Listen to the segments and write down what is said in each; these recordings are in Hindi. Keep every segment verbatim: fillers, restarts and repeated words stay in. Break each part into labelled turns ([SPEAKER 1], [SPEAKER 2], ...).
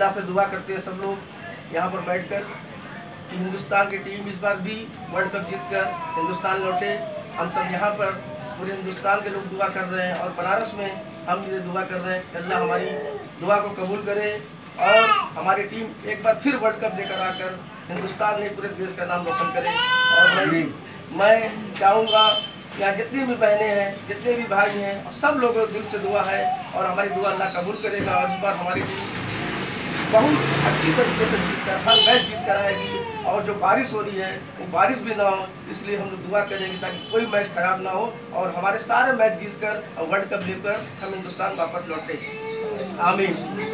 [SPEAKER 1] अल्लाह से दुआ करते हैं सब लोग यहाँ पर बैठकर कि हिंदुस्तान की टीम इस बार भी वर्ल्ड कप जीतकर हिंदुस्तान लौटे। हम सब यहाँ पर पूरे हिंदुस्तान के लोग दुआ कर रहे हैं और बनारस में हम ये दुआ कर रहे हैं कि अल्लाह हमारी दुआ को कबूल करे और हमारी टीम एक बार फिर वर्ल्ड कप लेकर आकर हिंदुस्तान ने पूरे देश का नाम रोशन करे। और मैं मैं चाहूँगा यहाँ जितनी भी बहनें हैं, जितने भी भाई हैं, सब लोगों को दिल से दुआ है और हमारी दुआ अल्लाह कबूल करेगा और इस बार हमारी टीम बहुत अच्छी तरीके से जीत कर हर मैच जीत कर आएगी। और जो बारिश हो रही है वो बारिश भी ना हो, इसलिए हम लोग दुआ करेंगे ताकि कोई मैच खराब ना हो और हमारे सारे मैच जीत कर और वर्ल्ड कप लेकर हम हिंदुस्तान वापस लौटे। आमीन।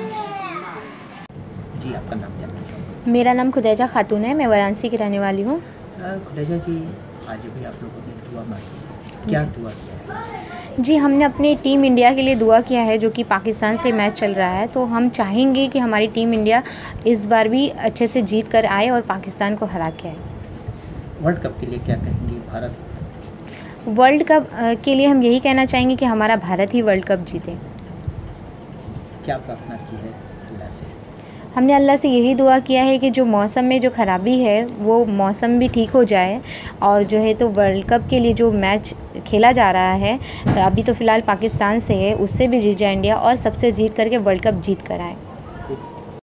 [SPEAKER 2] जी, आपका नाम क्या है?
[SPEAKER 3] मेरा नाम खुदैजा खातून है, मैं वाराणसी की रहने वाली हूँ।
[SPEAKER 2] खुदैजा जी, आज भी आप लोगों ने दुआ मांगी, क्या दुआ किया है?
[SPEAKER 3] जी, हमने अपनी टीम इंडिया के लिए दुआ किया है, जो कि पाकिस्तान से मैच चल रहा है। तो हम चाहेंगे कि हमारी टीम इंडिया इस बार भी अच्छे से जीत कर आए और पाकिस्तान को हरा के आए।
[SPEAKER 2] वर्ल्ड कप के लिए क्या कहेंगे? भारत
[SPEAKER 3] वर्ल्ड कप के लिए हम यही कहना चाहेंगे कि हमारा भारत ही वर्ल्ड कप जीते।
[SPEAKER 2] क्या प्रार्थना की है अल्लाह से?
[SPEAKER 3] हमने अल्लाह से यही दुआ किया है कि जो मौसम में जो ख़राबी है वो मौसम भी ठीक हो जाए और जो है तो वर्ल्ड कप के लिए जो मैच खेला जा रहा है अभी तो फ़िलहाल पाकिस्तान से है, उससे भी जीत जाए इंडिया और सबसे जीत करके वर्ल्ड कप जीत कर आए।